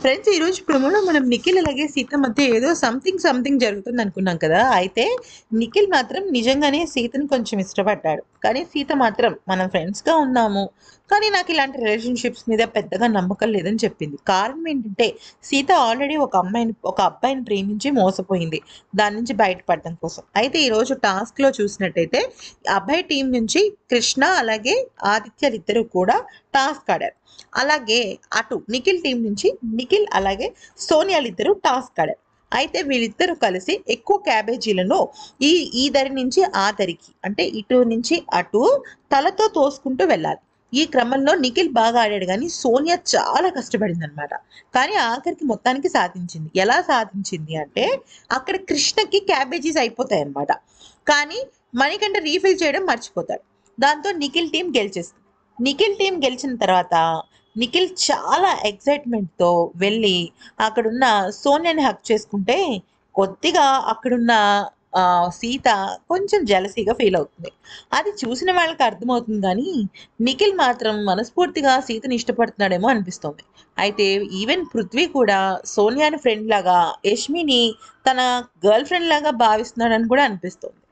Friends ఈరోజు ప్రోమోలో మనం నిఖిల్ అలాగే సీత మధ్య ఏదో సంథింగ్ జరుగుతుంది అనుకున్నాం కదా. అయితే నిఖిల్ మాత్రం నిజంగానే సీతను కొంచెం ఇష్టపడ్డాడు. కానీ సీత మాత్రం మనం ఫ్రెండ్స్గా ఉన్నాము, కానీ నాకు ఇలాంటి రిలేషన్షిప్స్ మీద పెద్దగా నమ్మకం లేదని చెప్పింది. కారణం ఏంటంటే సీత ఆల్రెడీ ఒక అబ్బాయిని ప్రేమించి మోసపోయింది, దాని నుంచి బయటపడడం కోసం. అయితే ఈరోజు టాస్క్లో చూసినట్టయితే అబ్బాయి టీం నుంచి కృష్ణ అలాగే ఆదిత్యలు ఇద్దరు కూడా టాస్క్ ఆడారు. అలాగే అటు నిఖిల్ టీం నుంచి నిఖిల్ అలాగే సోనియాలు ఇద్దరు టాస్క్ ఆడారు. అయితే వీళ్ళిద్దరూ కలిసి ఎక్కువ క్యాబేజీలను ఈ దరి నుంచి ఆ దరికి, అంటే ఇటు నుంచి అటు తలతో తోసుకుంటూ వెళ్ళాలి. ఈ క్రమంలో నిఖిల్ బాగా ఆడాడు, కానీ సోనియా చాలా కష్టపడింది అనమాట. కానీ ఆఖరికి మొత్తానికి సాధించింది. ఎలా సాధించింది అంటే అక్కడ కృష్ణకి క్యాబేజీస్ అయిపోతాయి అనమాట. కానీ మణికంఠ రీఫిల్ చేయడం మర్చిపోతాడు. దాంతో నిఖిల్ టీం గెలిచేస్తుంది. నిఖిల్ టీం గెలిచిన తర్వాత నిఖిల్ చాలా ఎక్సైట్మెంట్తో వెళ్ళి అక్కడున్న సోనియాని హక్ చేసుకుంటే కొద్దిగా అక్కడున్న సీత కొంచెం జలసీగా ఫీల్ అవుతుంది. అది చూసిన వాళ్ళకి అర్థమవుతుంది, కానీ నిఖిల్ మాత్రం మనస్ఫూర్తిగా సీతని ఇష్టపడుతున్నాడేమో అనిపిస్తుంది. అయితే ఈవెన్ పృథ్వీ కూడా సోనియాని ఫ్రెండ్ లాగా, యష్మిని తన గర్ల్ ఫ్రెండ్ లాగా భావిస్తున్నాడని కూడా అనిపిస్తుంది.